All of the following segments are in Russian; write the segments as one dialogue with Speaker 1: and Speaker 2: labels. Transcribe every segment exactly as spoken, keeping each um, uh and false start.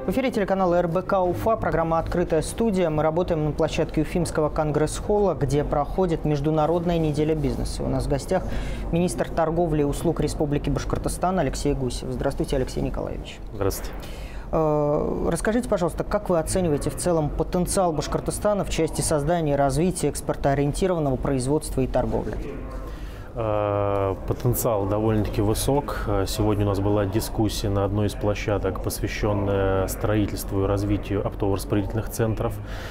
Speaker 1: В эфире телеканала эр бэ ка Уфа, программа «Открытая студия». Мы работаем на площадке Уфимского конгресс-холла, где проходит Международная неделя бизнеса. У нас в гостях министр торговли и услуг Республики Башкортостан Алексей Гусев. Здравствуйте, Алексей Николаевич.
Speaker 2: Здравствуйте.
Speaker 1: Расскажите, пожалуйста, как вы оцениваете в целом потенциал Башкортостана в части создания и развития экспортоориентированного производства и торговли?
Speaker 2: Потенциал довольно-таки высок. Сегодня у нас была дискуссия на одной из площадок, посвященная строительству и развитию оптово-распределительных центров.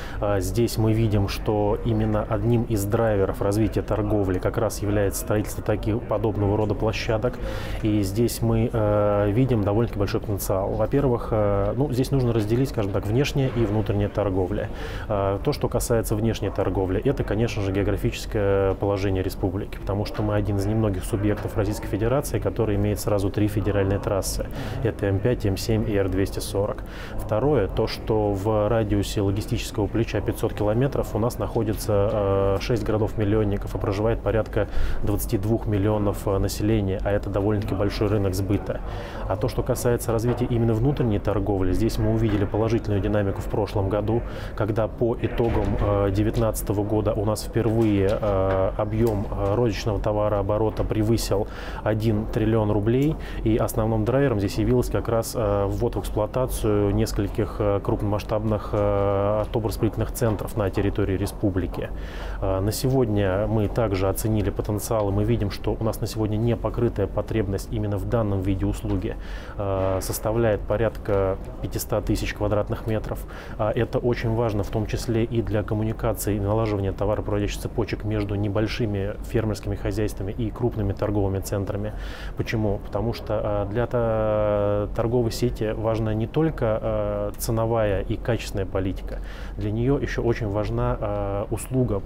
Speaker 2: Здесь мы видим, что именно одним из драйверов развития торговли как раз является строительство таких подобного рода площадок. И здесь мы видим довольно-таки большой потенциал. Во-первых, ну, здесь нужно разделить, скажем так, внешняя и внутренняя торговля. То, что касается внешней торговли, это, конечно же, географическое положение республики, потому что мы один из немногих субъектов Российской Федерации, который имеет сразу три федеральные трассы. Это эм пять, эм семь и эр двести сорок. Второе, то, что в радиусе логистического плеча пятьсот километров у нас находится шесть городов-миллионников и проживает порядка двадцати двух миллионов населения, а это довольно-таки большой рынок сбыта. А то, что касается развития именно внутренней торговли, здесь мы увидели положительную динамику в прошлом году, когда по итогам две тысячи девятнадцатого года у нас впервые объем розничного товара оборота превысил один триллион рублей, и основным драйвером здесь явилось как раз ввод в эксплуатацию нескольких крупномасштабных оптово-распределительных центров на территории республики. На сегодня мы также оценили потенциал, и мы видим, что у нас на сегодня непокрытая потребность именно в данном виде услуги составляет порядка пятисот тысяч квадратных метров. Это очень важно в том числе и для коммуникации и налаживания товаропроводящих цепочек между небольшими фермерскими хозяйствами и крупными торговыми центрами. Почему? Потому что для торговой сети важна не только ценовая и качественная политика, для нее еще очень важна услуга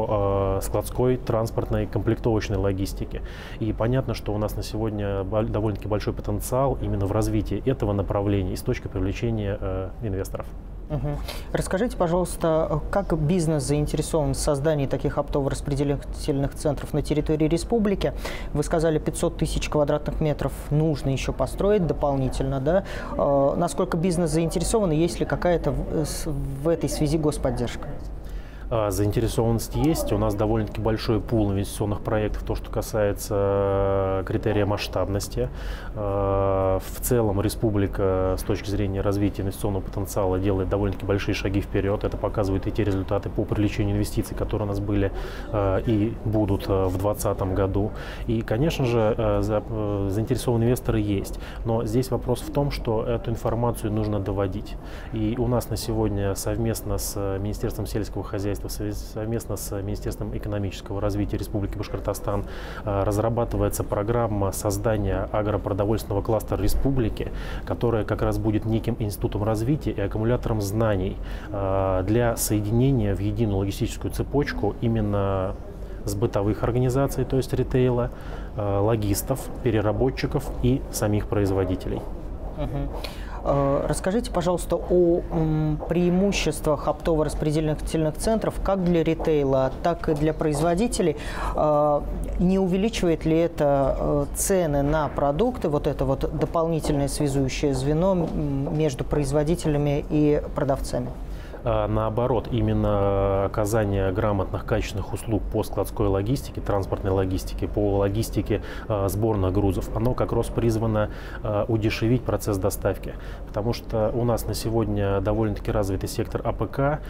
Speaker 2: по складской, транспортной, комплектовочной логистике. И понятно, что у нас на сегодня довольно-таки большой потенциал именно в развитии этого направления и с точки привлечения инвесторов.
Speaker 1: Угу. Расскажите, пожалуйста, как бизнес заинтересован в создании таких оптово-распределительных центров на территории республики? Вы сказали, пятьсот тысяч квадратных метров нужно еще построить дополнительно, да? Насколько бизнес заинтересован и есть ли какая-то в этой связи господдержка?
Speaker 2: Заинтересованность есть. У нас довольно-таки большой пул инвестиционных проектов, то, что касается критерия масштабности. В целом республика с точки зрения развития инвестиционного потенциала делает довольно-таки большие шаги вперед. Это показывают и те результаты по привлечению инвестиций, которые у нас были и будут в две тысячи двадцатом году. И, конечно же, заинтересованные инвесторы есть. Но здесь вопрос в том, что эту информацию нужно доводить. И у нас на сегодня совместно с Министерством сельского хозяйства, совместно с Министерством экономического развития Республики Башкортостан разрабатывается программа создания агропродовольственного кластера республики, которая как раз будет неким институтом развития и аккумулятором знаний для соединения в единую логистическую цепочку именно с бытовых организаций, то есть ритейла, логистов, переработчиков и самих производителей.
Speaker 1: Расскажите, пожалуйста, о преимуществах оптово-распределительных центров как для ритейла, так и для производителей. Не увеличивает ли это цены на продукты, вот это вот дополнительное связующее звено между производителями и продавцами?
Speaker 2: Наоборот, именно оказание грамотных, качественных услуг по складской логистике, транспортной логистике, по логистике сборных грузов, оно как раз призвано удешевить процесс доставки. Потому что у нас на сегодня довольно-таки развитый сектор а пэ ка,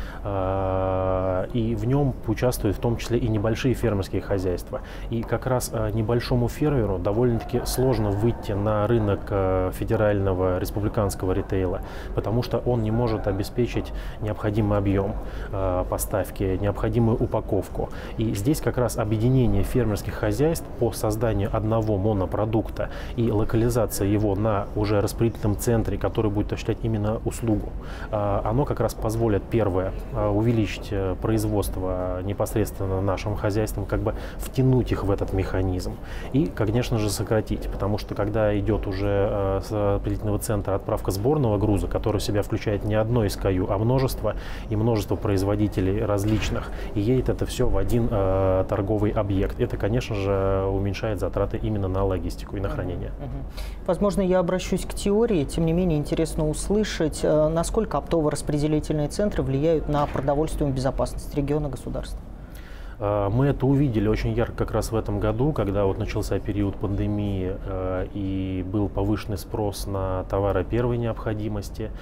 Speaker 2: и в нем участвуют в том числе и небольшие фермерские хозяйства. И как раз небольшому фермеру довольно-таки сложно выйти на рынок федерального республиканского ритейла, потому что он не может обеспечить необходимый необходимый объем э, поставки, необходимую упаковку. И здесь как раз объединение фермерских хозяйств по созданию одного монопродукта и локализация его на уже распределительном центре, который будет осуществлять именно услугу, э, оно как раз позволит, первое, э, увеличить производство непосредственно нашим хозяйствам, как бы втянуть их в этот механизм и, конечно же, сократить, потому что когда идет уже э, с распределительного центра отправка сборного груза, который в себя включает не одно эс ка ю, а множество, производства и множество производителей различных, и едет это все в один э, торговый объект. Это, конечно же, уменьшает затраты именно на логистику и на хранение.
Speaker 1: Возможно, я обращусь к теории, тем не менее интересно услышать, насколько оптово-распределительные центры влияют на продовольственную безопасность региона, государства.
Speaker 2: Мы это увидели очень ярко как раз в этом году, когда вот начался период пандемии э, и был повышенный спрос на товары первой необходимости.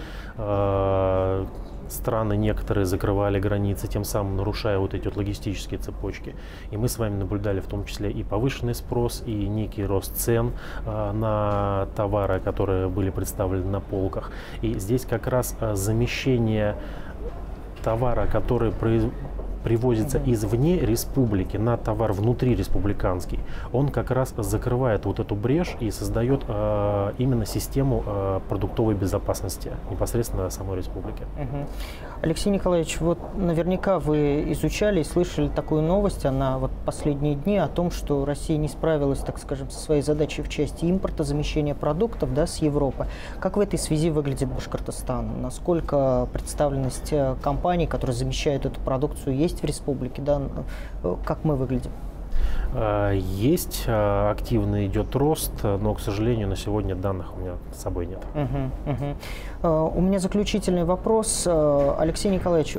Speaker 2: Э, страны некоторые закрывали границы, тем самым нарушая вот эти вот логистические цепочки. И мы с вами наблюдали в том числе и повышенный спрос, и некий рост цен э, на товары, которые были представлены на полках. И здесь как раз э, замещение товара, который производится, привозится mm-hmm. извне республики на товар внутри республиканский, он как раз закрывает вот эту брешь и создает э, именно систему э, продуктовой безопасности непосредственно самой республики.
Speaker 1: Mm-hmm. Алексей Николаевич, вот наверняка вы изучали и слышали такую новость, она вот последние дни, о том, что Россия не справилась, так скажем, со своей задачей в части импорта, замещения продуктов, да, с Европы. Как в этой связи выглядит Башкортостан? Насколько представленность компаний, которые замещают эту продукцию, есть в республике, да, как мы выглядим?
Speaker 2: Есть, активно идет рост, но, к сожалению, на сегодня данных у меня с собой нет.
Speaker 1: Угу, угу. У меня заключительный вопрос. Алексей Николаевич,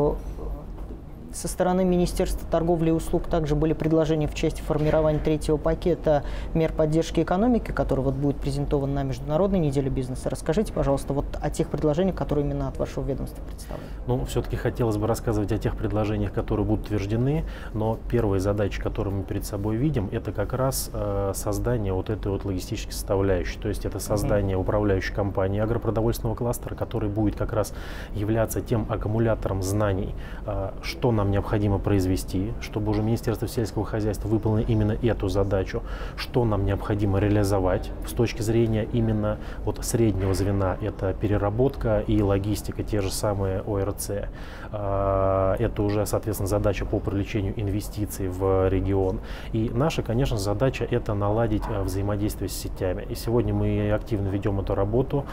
Speaker 1: со стороны Министерства торговли и услуг также были предложения в части формирования третьего пакета мер поддержки экономики, который вот будет презентован на Международной неделе бизнеса. Расскажите, пожалуйста, вот о тех предложениях, которые именно от вашего ведомства представлены.
Speaker 2: Ну, все-таки хотелось бы рассказывать о тех предложениях, которые будут утверждены, но первая задача, которую мы перед собой видим, это как раз э, создание вот этой вот логистической составляющей, то есть это создание mm-hmm. управляющей компании агропродовольственного кластера, который будет как раз являться тем аккумулятором знаний, э, что нам необходимо произвести, чтобы уже Министерство сельского хозяйства выполнило именно эту задачу, что нам необходимо реализовать с точки зрения именно вот среднего звена, это переработка и логистика, те же самые О Р Ц. Это уже, соответственно, задача по привлечению инвестиций в регион. И наша, конечно, задача – это наладить взаимодействие с сетями. И сегодня мы активно ведем эту работу.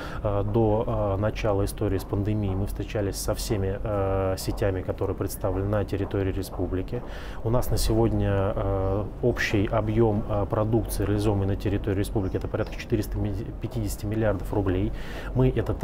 Speaker 2: До начала истории с пандемией мы встречались со всеми сетями, которые представлены на территории республики. У нас на сегодня общий объем продукции, реализованный на территории республики, это порядка четыреста пятьдесят миллиардов рублей. Мы этот,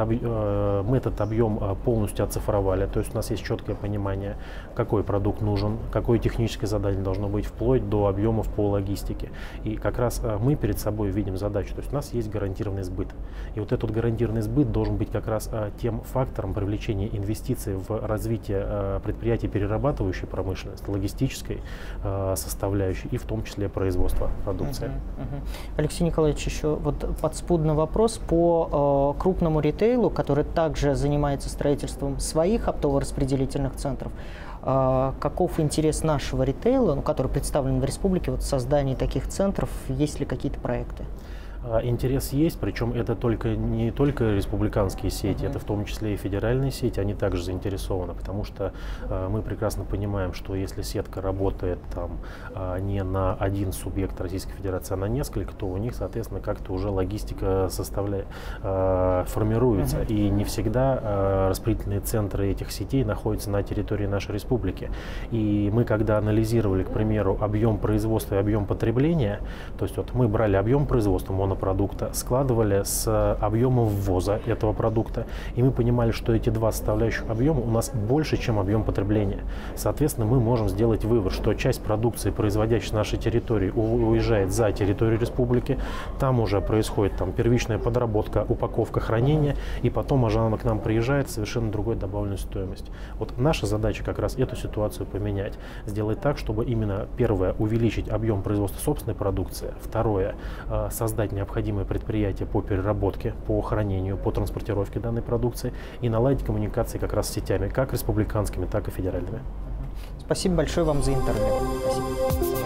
Speaker 2: мы этот объем полностью оцифровали, то есть у нас есть четкое понимание, какой продукт нужен, какое техническое задание должно быть, вплоть до объемов по логистике. И как раз мы перед собой видим задачу, то есть у нас есть гарантированный сбыт. И вот этот гарантированный сбыт должен быть как раз тем фактором привлечения инвестиций в развитие предприятий перерабатывающей промышленности, логистической составляющей и в том числе производства продукции.
Speaker 1: Uh-huh, uh-huh. Алексей Николаевич, еще вот подспудный вопрос по э, крупному ритейлу, который также занимается строительством своих оптово-распределительных центров. Э, каков интерес нашего ритейла, ну, который представлен в республике, вот в создании таких центров, есть ли какие-то проекты?
Speaker 2: Интерес есть, причем это только, не только республиканские сети,
Speaker 1: uh-huh.
Speaker 2: это в том числе и федеральные сети, они также заинтересованы, потому что э, мы прекрасно понимаем, что если сетка работает там, э, не на один субъект Российской Федерации, а на несколько, то у них, соответственно, как-то уже логистика составляет, э, формируется. Uh-huh. И не всегда э, распределительные центры этих сетей находятся на территории нашей республики. И мы, когда анализировали, к примеру, объем производства и объем потребления, то есть вот мы брали объем производства, продукта, складывали с объемом ввоза этого продукта, и мы понимали, что эти два составляющих объема у нас больше, чем объем потребления. Соответственно, мы можем сделать вывод, что часть продукции, производящей с нашей территории, уезжает за территорию республики, там уже происходит там, первичная подработка, упаковка, хранение, и потом уже она к нам приезжает с совершенно другой добавленной стоимостью. Вот наша задача как раз эту ситуацию поменять, сделать так, чтобы именно, первое, увеличить объем производства собственной продукции, второе, создать необходимые предприятия по переработке, по хранению, по транспортировке данной продукции и наладить коммуникации как раз с сетями, как республиканскими, так и федеральными.
Speaker 1: Спасибо большое вам за интервью. Спасибо.